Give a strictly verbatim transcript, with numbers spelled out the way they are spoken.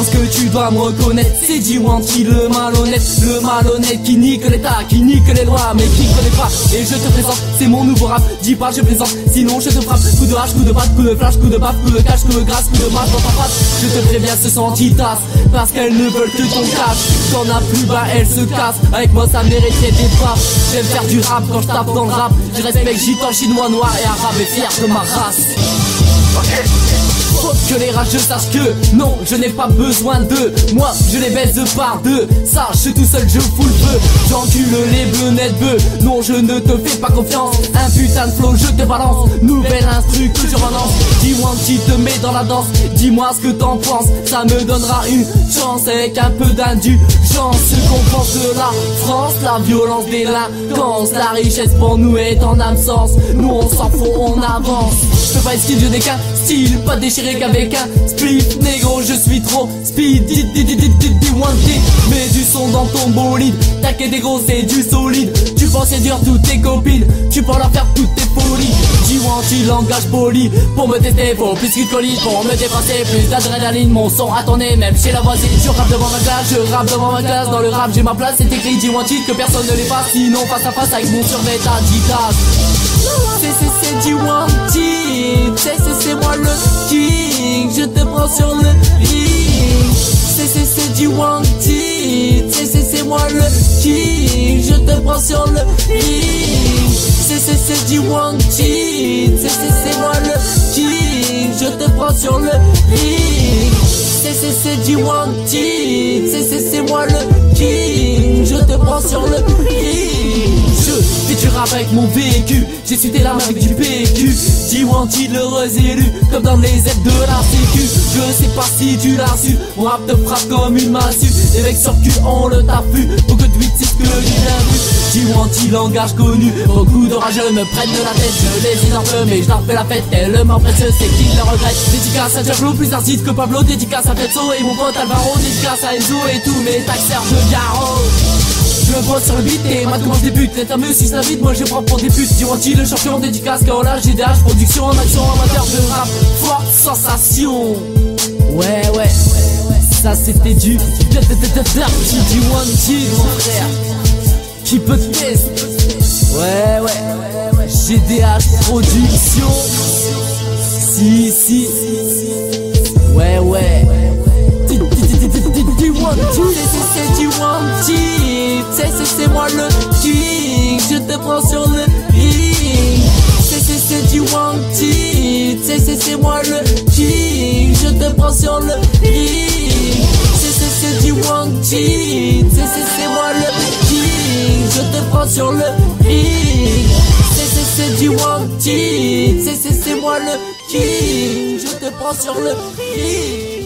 pense que tu dois me reconnaître. C'est D un le malhonnête, le malhonnête qui nique l'état, qui nique les lois, mais qui connaît pas. Et je te présente, c'est mon nouveau rap. Dis pas je plaisante, sinon je te frappe. Coup de hache, coup de batte, coup de flash, coup de baffe, coup de cache, coup de grâce, coup de marche dans ta face. Je te préviens, ce sont anti-tasses, parce qu'elles ne veulent que ton cash. T'en as plus bas, elles se cassent. Avec moi ça méritait des baffes. J'aime faire du rap quand je tape dans le rap. Je respecte gitan, chinois, noir et arabe et fier de ma race. Okay. Faut que les rageux sachent que non, je n'ai pas besoin d'eux. Moi, je les baise par deux. Sache, tout seul, je fous le feu. J'encule les benets de bœufs. Non, je ne te fais pas confiance. Un putain de flow, je te balance. Nouvelle instru que je relance. Dis-moi qui te met dans la danse. Dis-moi ce que t'en penses. Ça me donnera une chance avec un peu d'indulgence. Ce qu'on pense de la France, la violence, délinquance. La richesse pour nous est en absence. Nous, on s'en fout, on avance. Je peux pas esquiver, je n'ai qu'un style, pas déchiré qu'avec un split. Négro, je suis trop speed, di di di di di di one di. Mets du son dans ton bolide, t'inquiète des gros, c'est du solide. Tu penses séduire toutes tes copines, tu peux leur faire toutes tes folies. D un langage poli, pour me tester, faut plus qu'une colline. Pour me dépasser, plus d'adrénaline, mon son a tourné même chez la voisine. Je rappe devant ma classe, je rappe devant ma classe. Dans le rap, j'ai ma place, c'est écrit D un que personne ne l'efface. Sinon, face à face avec mon survêt Adidas. C'est c'est c'est D un c'est c'est c'est moi le king, je te prends sur le ring. C'est c'est c'est D un c'est c'est c'est moi le king, je te prends sur le ring. C'est c'est c'est D un c'est c'est c'est moi le king, je te prends sur le ring. C'est c'est c'est D un c'est c'est c'est moi le king, je te prends sur le ring. Je fais du rap avec mon vécu, j'ai su tes larmes avec du P Q. D un l'heureux élu, comme dans les aides de la sécu. Je sais pas si tu l'as su, mon rap te frappe comme une massue. Les mecs sur cul, on le tape plus, beaucoup de huit six que j'ai bien vu. D un langage connu, beaucoup de rageux me prennent de la tête. Je les hésite un peu, mais je leur fais la fête tellement précieux, c'est qu'ils le regrettent. Dédicace à Diablo, plus artiste que Pablo. Dédicace à Fetzo et mon pote Alvaro. Dédicace à Enzo et tous mes taxeurs de Garo. Je me pose sur le beat et moi comment je débute. C'est un mieux si je l'invite, moi je prends pour des putes. D un le champion, dédicace, Kaola, G D H, production en action, amateur de rap, forte sensation. Ouais, ouais, ça c'était du D un mon frère. Qui peut te tester? Ouais, ouais, G D H, production. Si, si, ouais, ouais. D un c'est D un c'est c'est c'est moi le king, je te prends sur le ring. C'est c'est c'est D un c'est c'est c'est moi le king, je te prends sur le ring. C'est c'est c'est D un c'est c'est c'est moi le king, je te prends sur le ring. C'est c'est c'est D un c'est c'est c'est moi le king, je te prends sur le ring.